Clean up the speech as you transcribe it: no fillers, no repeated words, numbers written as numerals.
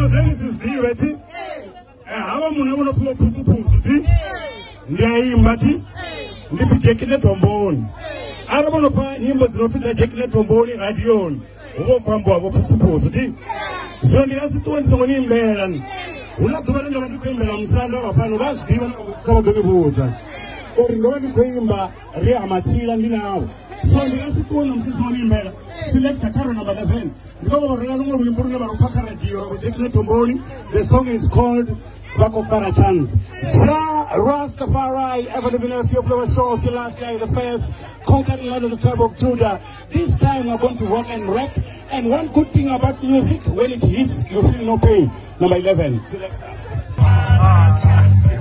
so zvenizizviwe ti hava munhu anofunga phusu-phusu ti ndiyaimba ti ndifi Jackie Nethomboni ari vanofa nyimbo dzinofidza Jackie Nethomboni radioni uvokwambiwa vo phusu-phusu ti so ndingasitiwa ndisongoniimbela una dhuva rendova ndikuimbela musanda vafano vazvidiva savadonivuudza uri ndova ndikuimba rehamatsila ndinawo so ndingasitiona musisongoniimbela selector caro number 11 ndikovavarona rumwe rwimbo rune varofaka radio ravo Jackie Nethomboni. The song is called Vakofara Chance. Ja Rastafari, ever living in a few flower shows, the last guy, the first conquering land of the tribe of Judah. This time we're going to rock and wreck. And one good thing about music, when it hits, you feel no pain. Number 11, selector.